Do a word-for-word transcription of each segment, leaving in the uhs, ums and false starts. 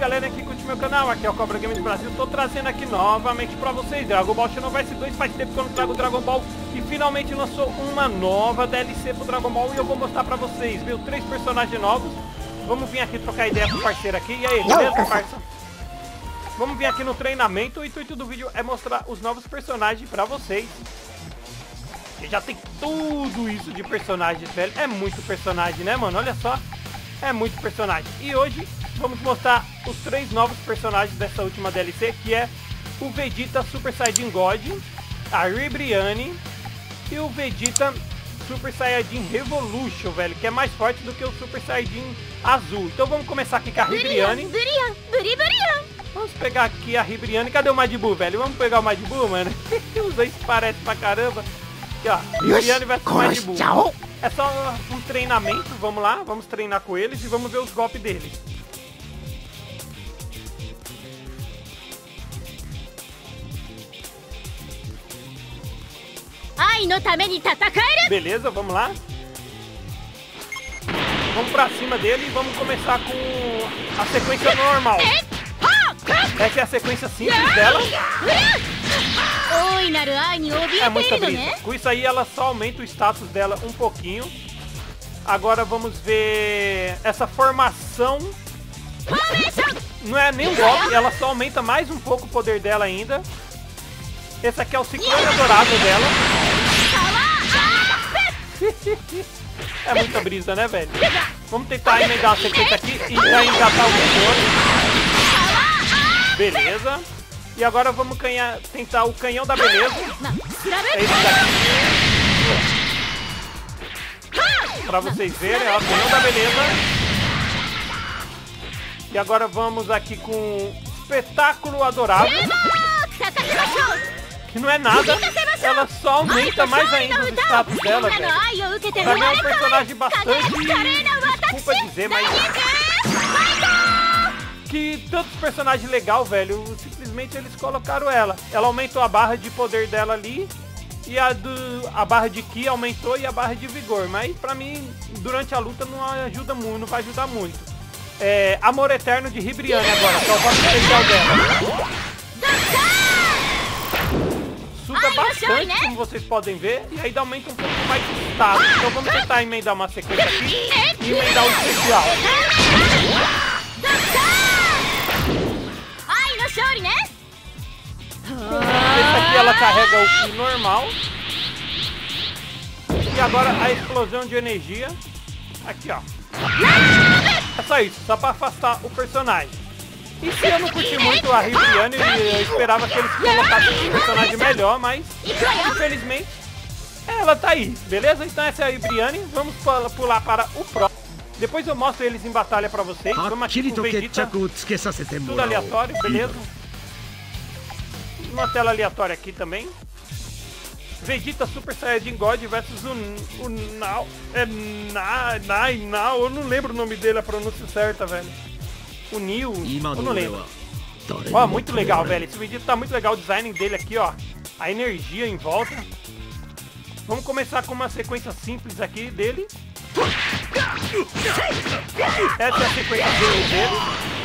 galera que curte meu canal, aqui é o Cobra Games Brasil. Tô trazendo aqui novamente pra vocês Dragon Ball Xenoverse dois. Faz tempo que eu não trago Dragon Ball e finalmente lançou uma nova D L C pro Dragon Ball e eu vou mostrar pra vocês, viu? Três personagens novos. Vamos vir aqui trocar ideia com o parceiro aqui. E aí, beleza, parça? Vamos vir aqui no treinamento. O intuito do vídeo é mostrar os novos personagens pra vocês. E já tem tudo isso de personagens, velho. É muito personagem, né, mano? Olha só. É muito personagem. E hoje vamos mostrar os três novos personagens dessa última D L C, que é o Vegeta Super Saiyajin God, a Ribrianne e o Vegeta Super Saiyajin Revolution, velho, que é mais forte do que o Super Saiyajin Azul. Então vamos começar aqui com a Ribrianne. Vamos pegar aqui a Ribrianne. Cadê o Majin Buu, velho? Vamos pegar o Majin Buu, mano. Os dois parecem pra caramba. Aqui, ó. Ribrianne vai ser o Majin Buu. É só um treinamento, vamos lá, vamos treinar com eles e vamos ver os golpes deles. Beleza, vamos lá. Vamos pra cima dele e vamos começar com a sequência normal. Essa é a sequência simples dela. É muita brisa. Com isso aí ela só aumenta o status dela um pouquinho. Agora vamos ver essa formação. Não é nem um golpe, ela só aumenta mais um pouco o poder dela ainda. Esse aqui é o ciclone adorável dela. É muita brisa, né, velho? Vamos tentar emendar a sequência aqui e já engatar o controle. Beleza. E agora vamos canha... tentar o canhão da beleza. É esse daqui. Pra vocês verem, ó, o canhão da beleza. E agora vamos aqui com espetáculo adorável. Que não é nada, ela só aumenta mais ainda os status dela, velho. Pra mim é um personagem bastante... Desculpa dizer, mas... Que tantos personagens legal, velho, simplesmente eles colocaram ela. Ela aumentou a barra de poder dela ali. E a, do, a barra de Ki aumentou e a barra de vigor. Mas pra mim, durante a luta não ajuda muito, não vai ajudar muito. É, Amor Eterno de Ribrianne agora, que é o golpe especial dela. Suga bastante, como vocês podem ver. E ainda aumenta um pouco mais de status. Então vamos tentar emendar uma sequência aqui e emendar o especial. Esse aqui ela carrega o Ki normal. E agora a explosão de energia. Aqui, ó. É só isso, só pra afastar o personagem. E se eu não curti muito a Ribrianne, eu esperava que eles colocassem um personagem melhor, mas infelizmente ela tá aí, beleza? Então essa é a Ribrianne, vamos pular para o próximo. Depois eu mostro eles em batalha pra vocês. Vamos aqui com o Vegeta, tudo aleatório, beleza? Uma tela aleatória aqui também. Vegeta Super Saiyajin God versus o, o Now. É Nai, Nai, Now. Eu não lembro o nome dele, a pronúncia certa, velho. O Neo, eu não lembro. Ó, muito legal, velho. Esse Vegeta tá muito legal, o design dele aqui, ó. A energia em volta. Vamos começar com uma sequência simples aqui dele. Essa é a sequência dele.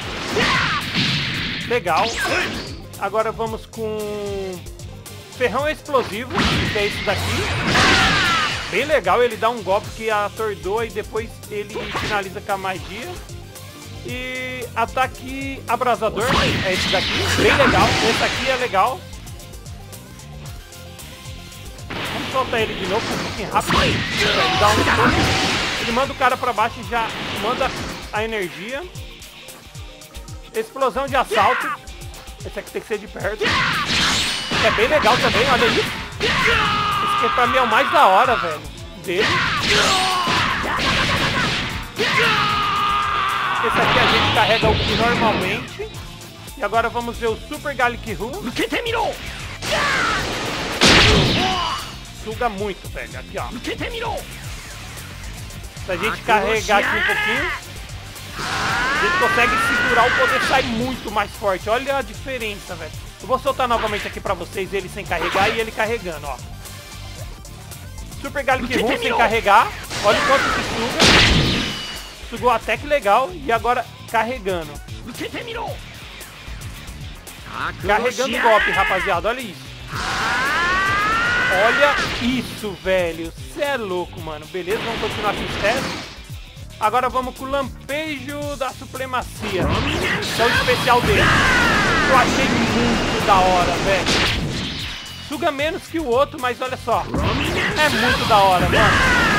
Legal. Agora vamos com Ferrão Explosivo, que é esse daqui. Bem legal, ele dá um golpe que atordoa e depois ele finaliza com a magia. E Ataque Abrasador, é esse daqui, bem legal. Esse aqui é legal. Vamos soltar ele de novo, um pouquinho rápido. Ele dá um soco. Ele manda o cara pra baixo e já manda a energia. Explosão de assalto. Esse aqui tem que ser de perto. É bem legal também, olha isso. Esse aqui pra mim é o mais da hora, velho, dele. Esse aqui a gente carrega o Ki normalmente. E agora vamos ver o Super Gallic-Ru. Suga muito, velho. Aqui, ó. Se a gente carregar aqui um pouquinho, a gente consegue segurar, o poder sai muito mais forte. Olha a diferença, velho. Eu vou soltar novamente aqui pra vocês ele sem carregar e ele carregando, ó. Super Gallic-Ru sem carregar. Olha o quanto que suga. Sugou até que legal. E agora carregando. Carregando o golpe, rapaziada. Olha isso. Olha isso, velho. Cê é louco, mano. Beleza, vamos continuar com os testes. Agora vamos com o lampejo da supremacia. É o especial dele. Eu achei muito da hora, velho. Suga menos que o outro, mas olha só. É muito da hora, mano.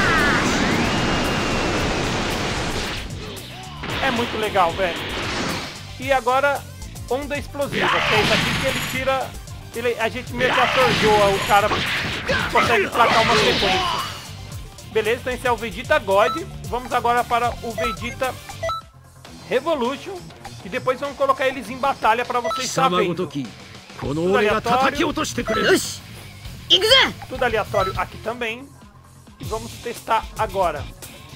É muito legal, velho. E agora, onda explosiva. Que é isso aqui que ele tira... Ele, a gente meio que atordoa o cara. Consegue placar uma sequência. Beleza, então esse é o Vegeta God. Vamos agora para o Vegeta Revolution. E depois vamos colocar eles em batalha para vocês saberem. Tudo aleatório. Tudo aleatório aqui também. E vamos testar agora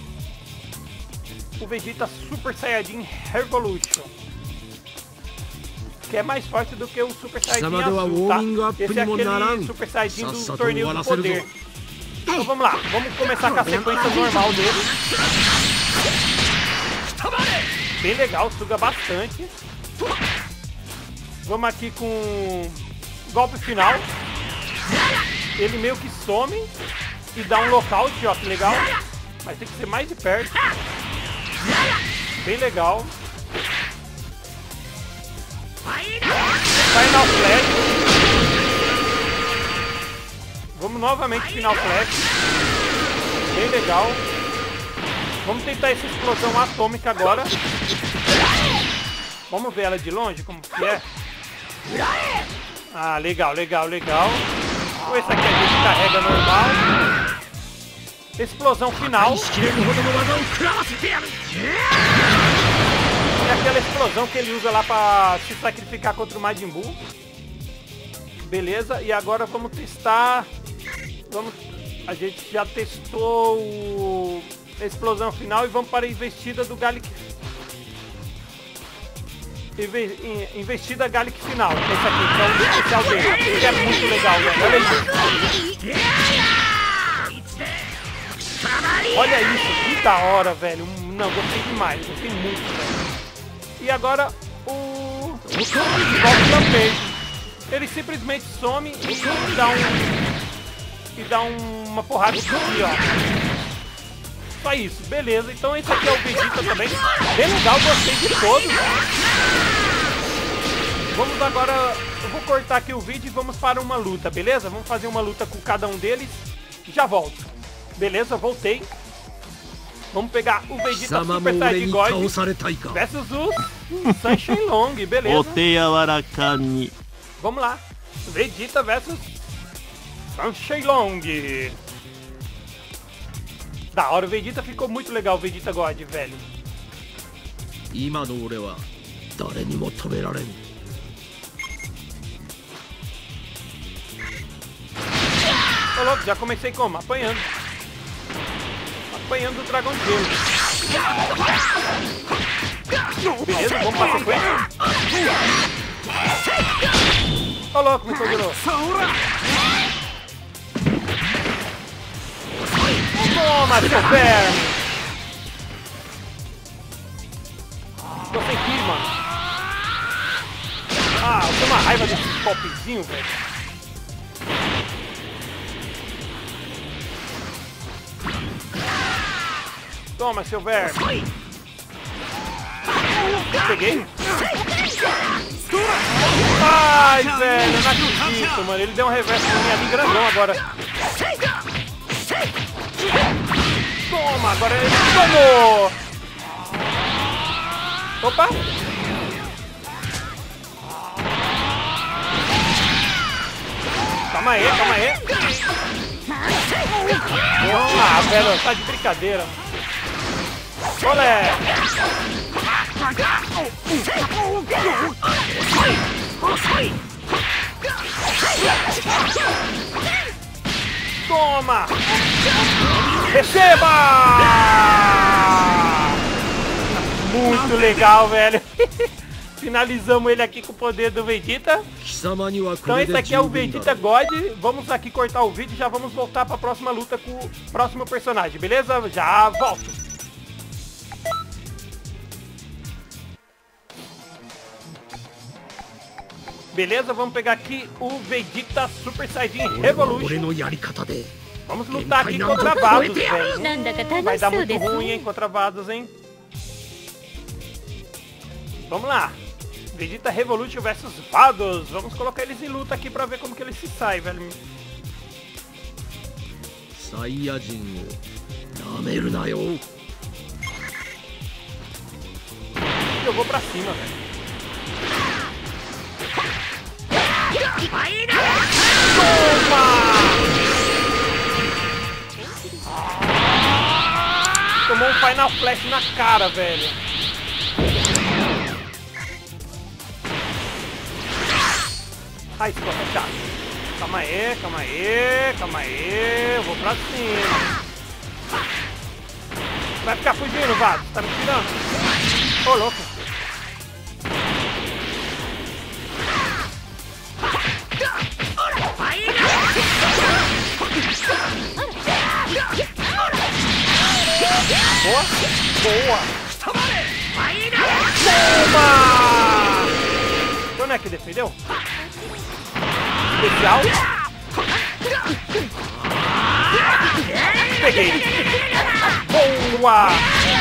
o Vegeta Super Saiyajin Revolution, que é mais forte do que o Super Saiyajin azul, tá? Esse é aquele Super Saiyajin do torneio do poder. Então vamos lá, vamos começar com a sequência normal dele. Bem legal, suga bastante. Vamos aqui com golpe final. Ele meio que some e dá um lockout, ó, que legal. Mas tem que ser mais de perto. Bem legal. Final Flash. Vamos novamente Final Flash. Bem legal. Vamos tentar essa explosão atômica agora. Vamos ver ela de longe, como que é. Ah, legal, legal, legal. Então esse aqui a gente carrega normal. Explosão final. É aquela explosão que ele usa lá pra se sacrificar contra o Majin Buu. Beleza, e agora vamos testar. Vamos, a gente já testou o... a explosão final e vamos para a investida do Gallic. Inve... Investida Gallic final. Esse aqui, que é o especial dele. Que é muito legal, velho. Olha isso. Olha isso, que da hora, velho. Não, gostei demais, gostei muito, velho. E agora o golpe lampejo. Ele simplesmente some e dá um e dá um, uma porrada aqui, ó. Só isso, beleza. Então esse aqui é o Vegeta também. Bem legal, gostei de todos. Vamos agora, eu vou cortar aqui o vídeo e vamos para uma luta, beleza? Vamos fazer uma luta com cada um deles e já volto. Beleza, voltei. Vamos pegar o Vegeta Super Saiyajin God versus o Sunshine Long, beleza? Vamos lá. Vegeta versus Sunshine Long. Da hora, o Vegeta ficou muito legal, o Vegeta God, velho. Ô louco, já comecei como? Apanhando. Apanhando o dragão de gelo. Beleza, vamos pra sequência. Ô louco, me congelou. Toma, seu verme. Tô sem ki, mano. Ah, eu tenho uma raiva desse golpezinho, velho. Toma, seu verme. Peguei. Ai, velho, eu não acredito, mano. Ele deu um reverso pra mim ali grandão agora. Toma, agora ele tomou. Opa. Calma aí, calma aí. Ah, velho, tá de brincadeira. Olé! Toma! Receba! Muito legal, velho. Finalizamos ele aqui com o poder do Vegeta. Então esse aqui é o Vegeta God. Vamos aqui cortar o vídeo e já vamos voltar para a próxima luta com o próximo personagem, beleza? Já volto. Beleza, vamos pegar aqui o Vegeta Super Saiyajin Revolution. Vamos lutar aqui contra Vados, velho. Hum, vai dar muito ruim, hein, contra Vados, hein. Vamos lá. Vegeta Revolution versus Vados. Vamos colocar eles em luta aqui pra ver como que eles se saem, velho. Eu vou pra cima, velho. Toma! Tomou um Final Flash na cara, velho. Ai, esse corpo é chato. Calma aí, calma aí, calma aí. Eu vou pra cima. Vai ficar fugindo, Vado. Tá me tirando? Ô, louco. Boa, boa. Toma! Quando é que defendeu? Especial. Peguei ele. Boa!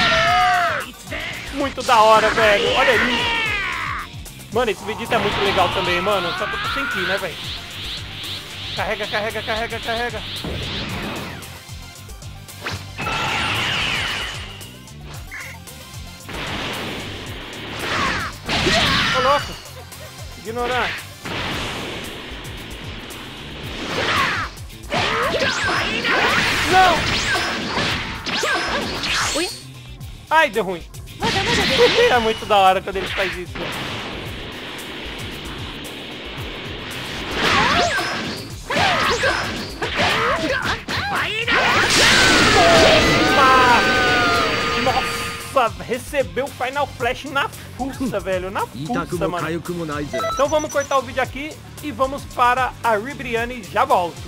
Muito da hora, velho. Olha aí. Mano, esse Vegeta é muito legal também, mano. Só que eu tô sem ki, né, velho? Carrega, carrega, carrega, carrega. Ô, louco. Ignorante. Não! Ui. Ai, deu ruim. É muito da hora quando ele faz isso, né? Nossa, recebeu o Final Flash na fuça, velho. Na fuça, mano. Então vamos cortar o vídeo aqui e vamos para a Ribrianne e já volto.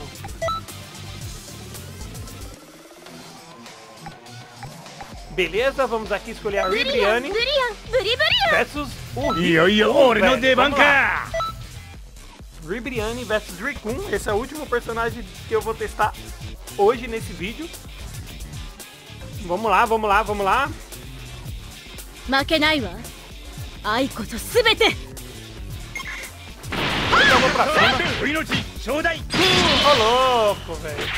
Beleza, vamos aqui escolher a Ribrianne versus o Rickon. Ribrianne versus Rickon. Esse é o último personagem que eu vou testar hoje nesse vídeo. Vamos lá, vamos lá, vamos lá. Vamos pra cima. Ô, louco, velho.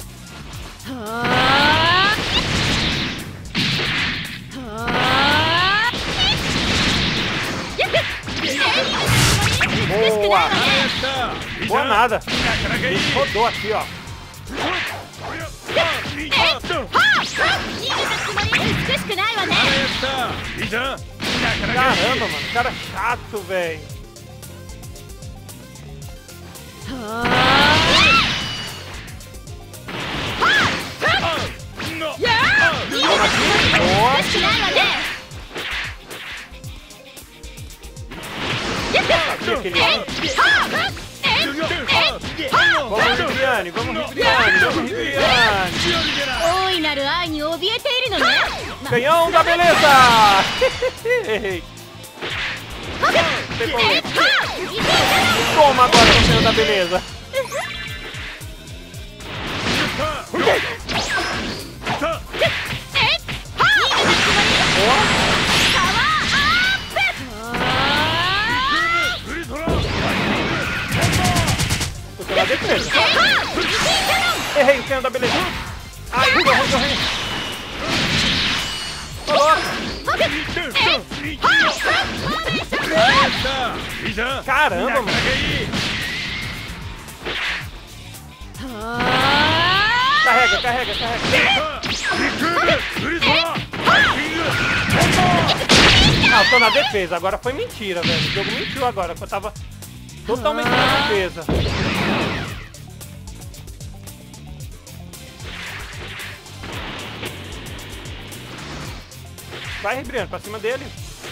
Boa! Boa nada! Ele rodou aqui, ó. Caramba, mano, cara chato, velho. Boa. Vamos, Ribrianne, vamos, Ribrianne, vamos, Ribrianne. Canhão da beleza! Pegou ele. Toma agora o canhão da beleza. Tô na defesa. Errei o canhão da beleza. Ai, correu, correu. Caramba, mano. Carrega, carrega, carrega. Ah, eu tô na defesa. Agora foi mentira, velho. O jogo mentiu agora, porque eu tava totalmente na defesa. Vai, Ribrianne, pra cima dele.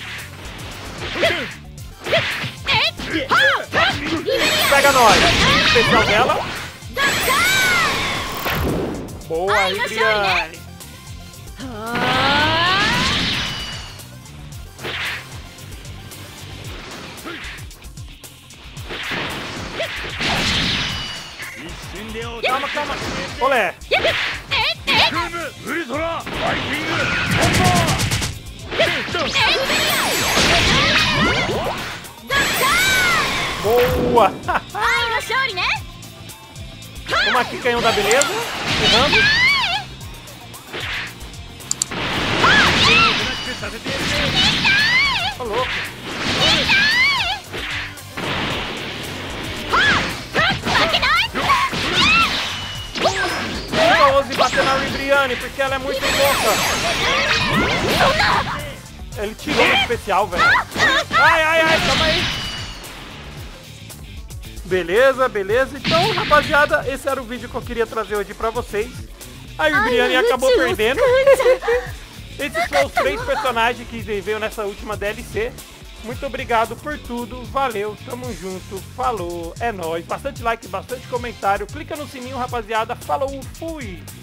Pega nós. Especial dela. Boa, Ribrianne. Calma, calma. Olé. Boa. Vamos aqui, canhão da beleza. Errando. Tá louco. Deixa a Ozzy bater na Ribriane, porque ela é muito louca. Ele tirou no especial, velho. Ai, ai, ai, calma aí. Beleza, beleza. Então, rapaziada, esse era o vídeo que eu queria trazer hoje pra vocês. A Ribriane acabou perdendo. Esses foram os três personagens que veio nessa última D L C. Muito obrigado por tudo, valeu, tamo junto, falou, é nóis. Bastante like, bastante comentário, clica no sininho, rapaziada, falou, fui!